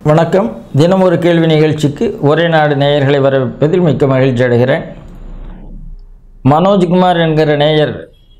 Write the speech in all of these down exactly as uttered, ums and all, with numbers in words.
வணக்கம். தினம் ஒரு கேள்வி நிகழ்ச்சிக்கு ஒரே நாடு நேயர்களை வரவேற்பதில் மிக்க மகிழ்ச்சி அடைகிறேன். மனோஜ்குமார் என்கிற நேயர்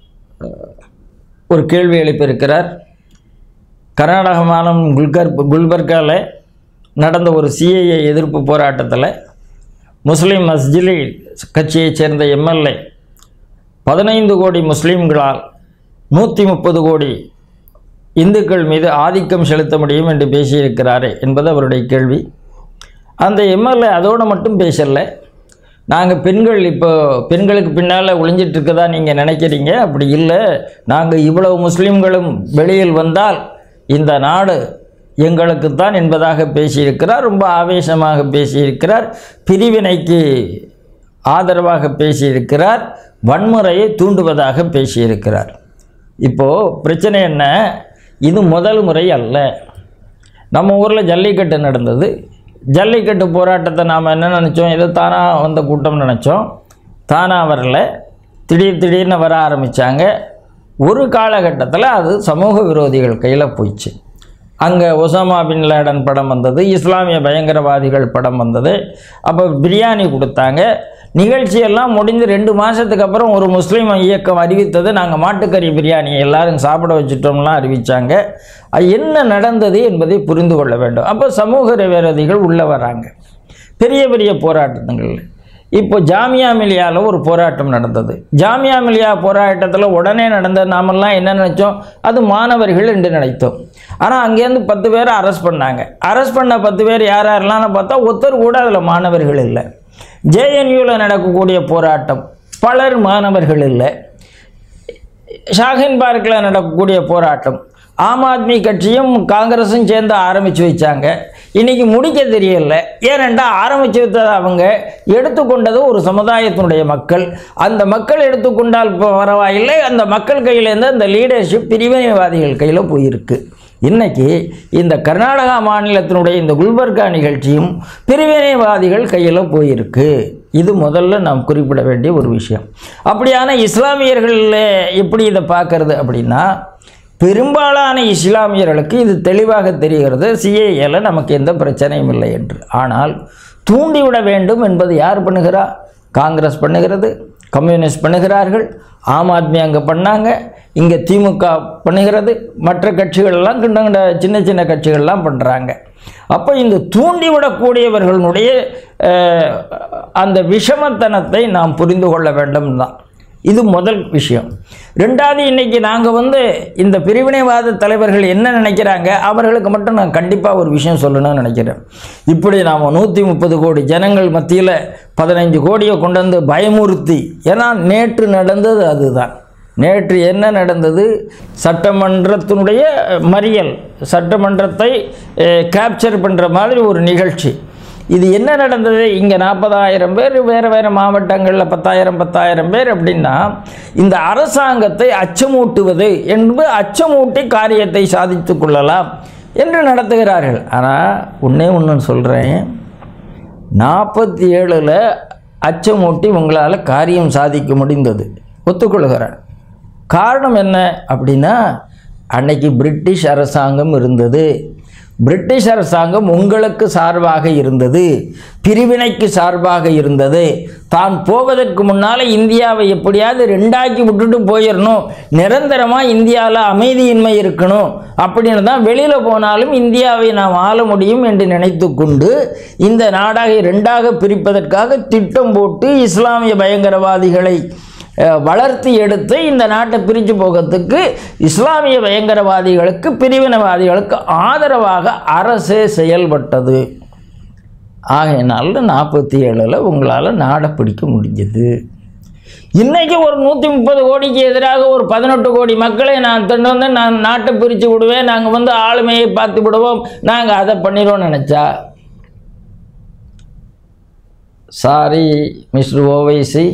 ஒரு கேள்வி எழுப்பியிருக்கிறார். கர்நாடக மாநிலம் குல்கர் குல்பர்காவில் நடந்த ஒரு சிஏஏ எதிர்ப்பு போராட்டத்தில் முஸ்லீம் மஸ்ஜிலி கட்சியைச் சேர்ந்த எம்எல்ஏ பதினைந்து கோடி முஸ்லீம்களால் நூற்றி முப்பது கோடி இந்துக்கள் மீது ஆதிக்கம் செலுத்த முடியும் என்று பேசியிருக்கிறாரே என்பது அவருடைய கேள்வி. அந்த எம்எல்ஏ அதோடு மட்டும் பேசலை. நாங்கள் பெண்கள் இப்போ பெண்களுக்கு பின்னால் ஒளிஞ்சிட்ருக்கதா நீங்கள் நினைக்கிறீங்க, அப்படி இல்லை, நாங்கள் இவ்வளவு முஸ்லீம்களும் வெளியில் வந்தால் இந்த நாடு எங்களுக்குத்தான் என்பதாக பேசியிருக்கிறார். ரொம்ப ஆவேசமாக பேசியிருக்கிறார். பிரிவினைக்கு ஆதரவாக பேசியிருக்கிறார். வன்முறையை தூண்டுவதாக பேசியிருக்கிறார். இப்போது பிரச்சனை என்ன? இது முதல் முறை அல்ல. நம்ம ஊரில் ஜல்லிக்கட்டு நடந்தது. ஜல்லிக்கட்டு போராட்டத்தை நாம் என்ன நினச்சோம்? இது தானாக வந்த கூட்டம் நினச்சோம். தானாக வரல, திடீர் திடீர்னு வர ஆரம்பித்தாங்க. ஒரு காலகட்டத்தில் அது சமூக விரோதிகள் கையில் போயிடுச்சு. அங்கே ஒசாமா பின் லேடன் படம் வந்தது, இஸ்லாமிய பயங்கரவாதிகள் படம் வந்தது. அப்போ பிரியாணி கொடுத்தாங்க. நிகழ்ச்சியெல்லாம் முடிந்து ரெண்டு மாதத்துக்கு அப்புறம் ஒரு முஸ்லீம் இயக்கம் அறிவித்தது, நாங்கள் மாட்டுக்கறி பிரியாணி எல்லாரும் சாப்பிட வச்சுட்டோம்லாம் அறிவித்தாங்க. அது என்ன நடந்தது என்பதை புரிந்து கொள்ள வேண்டும். அப்போ சமூக விரோதிகள் உள்ளே வராங்க. பெரிய பெரிய போராட்டங்கள். இப்போ ஜாமியா மிலியாவில் ஒரு போராட்டம் நடந்தது. ஜாமியா மிலியா போராட்டத்தில் உடனே நடந்த நாமெல்லாம் என்ன நினச்சோம்? அது மாணவர்கள் என்று நினைத்தோம். ஆனால் அங்கேருந்து பத்து பேரை அரெஸ்ட் பண்ணாங்க. அரெஸ்ட் பண்ண பத்து பேர் யார் யாரெல்லாம்னு பார்த்தா ஒருத்தர் கூட அதில் மாணவர்கள் இல்லை. ஜேஎன்யூவில் நடக்கக்கூடிய போராட்டம் பலர் மாணவர்கள் இல்லை. ஷாஹின் பார்க்கில் நடக்கக்கூடிய போராட்டம் ஆம் ஆத்மி கட்சியும் காங்கிரஸும் சேர்ந்து ஆரம்பித்து வச்சாங்க. இன்றைக்கி முடிக்க தெரியல. ஏனென்றால் ஆரம்பித்து வைத்தது அவங்க, எடுத்துக்கொண்டது ஒரு சமுதாயத்தினுடைய மக்கள். அந்த மக்கள் எடுத்துக்கொண்டால் பரவாயில்லை, அந்த மக்கள் கையிலேருந்து அந்த லீடர்ஷிப் பிரிவினைவாதிகள் கையில் போயிருக்கு. இன்றைக்கி இந்த கர்நாடகா மாநிலத்தினுடைய இந்த குல்பர்கா நிகழ்ச்சியும் பிரிவினைவாதிகள் கையில் போயிருக்கு. இது முதல்ல நாம் குறிப்பிட வேண்டிய ஒரு விஷயம். அப்படியான இஸ்லாமியர்களில் எப்படி இதை பார்க்கறது அப்படின்னா, பெரும்பாலான இஸ்லாமியர்களுக்கு இது தெளிவாக தெரிகிறது, சிஏஏல நமக்கு எந்த பிரச்சனையும் இல்லை என்று. ஆனால் தூண்டிவிட வேண்டும் என்பது யார் பண்ணுகிறா? காங்கிரஸ் பண்ணுகிறது, கம்யூனிஸ்ட் பண்ணுகிறார்கள், ஆம் ஆத்மி அங்கே பண்ணாங்க, இங்கே திமுக பண்ணுகிறது, மற்ற கட்சிகள்லாம் கிண்ட சின்ன சின்ன கட்சிகள்லாம் பண்ணுறாங்க. அப்போ இந்த தூண்டிவிடக்கூடியவர்களுடைய அந்த விஷமத்தனத்தை நாம் புரிந்து கொள்ள வேண்டும் தான். இது முதல் விஷயம். ரெண்டாவது, இன்றைக்கி நாங்கள் வந்து இந்த பிரிவினைவாத தலைவர்கள் என்ன நினைக்கிறாங்க, அவர்களுக்கு மட்டும் நான் கண்டிப்பாக ஒரு விஷயம் சொல்லணும்னு நினைக்கிறேன். இப்படி நாம் நூற்றி முப்பது கோடி ஜனங்கள் மத்தியில் பதினைஞ்சு கோடியை கொண்டு வந்து பயமுறுத்தி, ஏன்னா நேற்று நடந்தது அதுதான். நேற்று என்ன நடந்தது? சட்டமன்றத்தினுடைய மறியல், சட்டமன்றத்தை கேப்சர் பண்ணுற மாதிரி ஒரு நிகழ்ச்சி. இது என்ன நடந்தது? இங்கே நாற்பதாயிரம் பேர், வேறு வேறு மாவட்டங்களில் பத்தாயிரம் பத்தாயிரம் பேர். அப்படின்னா இந்த அரசாங்கத்தை அச்சமூட்டுவது என்பது, அச்சமூட்டி காரியத்தை சாதித்து கொள்ளலாம் என்று நடத்துகிறார்கள். ஆனால் ஒன்றே ஒன்று சொல்கிறேன், நாற்பத்தி ஏழில் அச்சமூட்டி உங்களால் காரியம் சாதிக்க முடிந்தது, ஒத்துக்கொள்கிறேன். காரணம் என்ன அப்படின்னா, அன்னைக்கு பிரிட்டிஷ் அரசாங்கம் இருந்தது. பிரிட்டிஷ் அரசாங்கம் உங்களுக்கு சார்பாக இருந்தது, பிரிவினைக்கு சார்பாக இருந்தது. தான் போவதற்கு முன்னால் இந்தியாவை எப்படியாவது ரெண்டாக்கி விட்டுட்டு போயிடணும், நிரந்தரமாக இந்தியாவில் அமைதியின்மை இருக்கணும் அப்படின்னு தான் வெளியில் போனாலும் இந்தியாவை நாம் ஆள முடியும் என்று நினைத்து கொண்டு இந்த நாடாக ரெண்டாக பிரிப்பதற்காக திட்டம் போட்டு இஸ்லாமிய பயங்கரவாதிகளை வளர்த்து எடுத்து இந்த நாட்டை பிரித்து போகிறதுக்கு இஸ்லாமிய பயங்கரவாதிகளுக்கு, பிரிவினைவாதிகளுக்கு ஆதரவாக அரசே செயல்பட்டது. ஆகையினால நாற்பத்தி ஏழில் உங்களால் நாடை பிடிக்க முடிஞ்சது. இன்றைக்கி ஒரு நூற்றி முப்பது கோடிக்கு எதிராக ஒரு பதினெட்டு கோடி மக்களை நான் தண்டு வந்து நான் நாட்டை பிரித்து விடுவேன், நாங்கள் வந்து ஆளுமையை பார்த்து விடுவோம், நாங்கள் அதை பண்ணிடுவோம் நினச்சா, sorry mister Owaisi,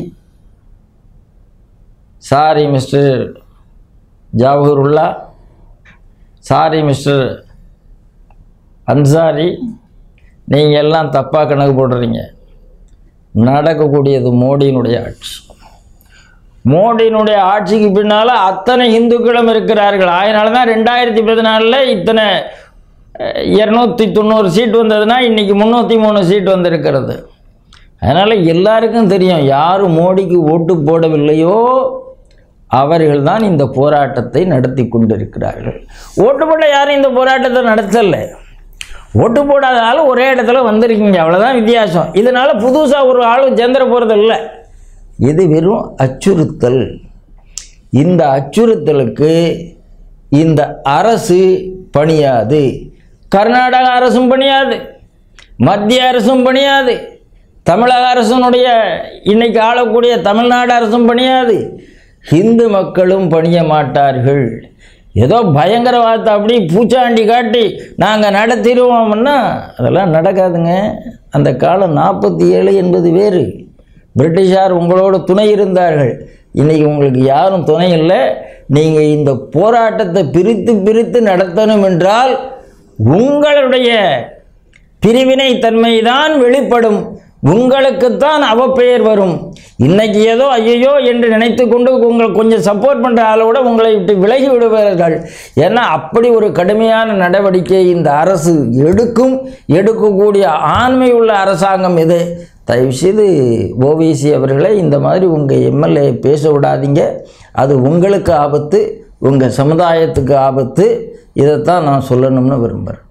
sorry mister Jawahirullah, sorry mister Ansari, நீங்கள் எல்லாம் தப்பாக கணக்கு போடுறீங்க. நடக்கக்கூடியது மோடியினுடைய ஆட்சி. மோடியினுடைய ஆட்சிக்கு பின்னால் அத்தனை இந்துக்களும் இருக்கிறார்கள். அதனால தான் ரெண்டாயிரத்தி பதினாலில் இத்தனை இரநூத்தி தொண்ணூறு சீட் வந்ததுன்னா இன்றைக்கி முந்நூற்றி மூணு சீட் வந்திருக்கிறது. அதனால் எல்லாருக்கும் தெரியும், யார் மோடிக்கு ஓட்டு போடவில்லையோ அவர்கள் தான் இந்த போராட்டத்தை நடத்தி கொண்டிருக்கிறார்கள். ஓட்டு போட யாரும் இந்த போராட்டத்தை நடத்தலை. ஓட்டு போடாத ஆள் ஒரே இடத்துல வந்திருக்கீங்க, அவ்வளோதான் வித்தியாசம். இதனால் புதுசாக ஒரு ஆளும் சேர்ந்துட போகிறது இல்லை. இது வெறும் அச்சுறுத்தல். இந்த அச்சுறுத்தலுக்கு இந்த அரசு பணியாது, கர்நாடக அரசும் பணியாது, மத்திய அரசும் பணியாது, தமிழக அரசனுடைய இன்னைக்கு ஆளக்கூடிய தமிழ்நாடு அரசும் பணியாது, ஹிந்து மக்களும் பணிய மாட்டார்கள். ஏதோ பயங்கரவாதத்தை அப்படி பூச்சாண்டி காட்டி நாங்கள் நடத்திடுவோம்னா அதெல்லாம் நடக்காதுங்க. அந்த காலம் நாற்பத்தி ஏழு என்பது வேறு. பிரிட்டிஷார் உங்களோட துணை இருந்தார்கள். இன்றைக்கி உங்களுக்கு யாரும் துணை இல்லை. நீங்கள் இந்த போராட்டத்தை பிரித்து பிரித்து நடத்தணும் என்றால் உங்களுடைய பிரிவினை தன்மை தான் வெளிப்படும். உங்களுக்குத்தான் அவப்பெயர் வரும். இன்னைக்கு ஏதோ ஐயோ என்று நினைத்து கொண்டு உங்களை கொஞ்சம் சப்போர்ட் பண்ணுற ஆளோட உங்களை விட்டு விலகி விடுவார்கள். ஏன்னா அப்படி ஒரு கடுமையான நடவடிக்கை இந்த அரசு எடுக்கும். எடுக்கக்கூடிய ஆண்மை உள்ள அரசாங்கம் இது. தயவுசெய்து ஓவைசி அவர்களை இந்த மாதிரி உங்கள் எம்எல்ஏ பேச விடாதீங்க. அது உங்களுக்கு ஆபத்து, உங்கள் சமுதாயத்துக்கு ஆபத்து. இதைத்தான் நான் சொல்லணும்னு விரும்புகிறேன்.